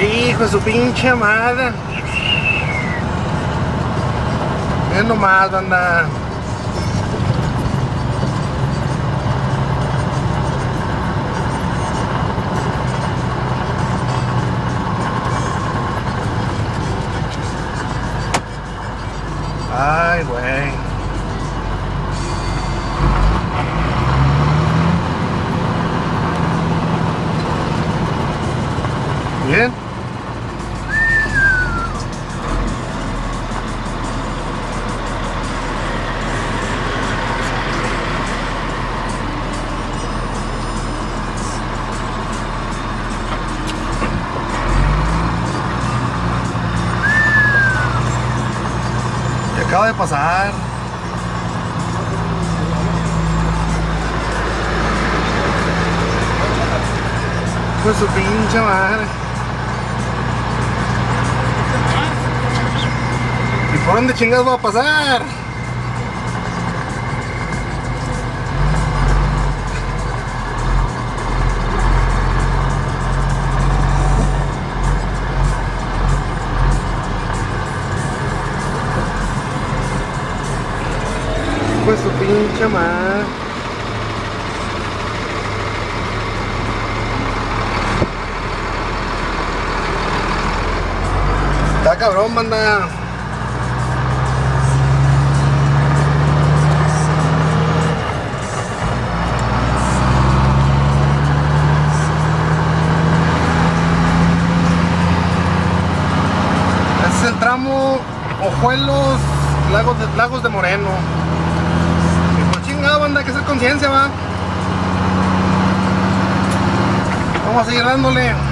Hijo de su pinche madre. Miren nomás, banda. Ay, güey. Bien. ¿Qué acaba de pasar? Pues su pinche madre. ¿Y por dónde chingados va a pasar? Pues su pinche madre. Está cabrón, banda. Este es el tramo Ojuelos, Lagos de Moreno. Y pues chingado, banda, hay que hacer conciencia, va. Vamos a seguir dándole.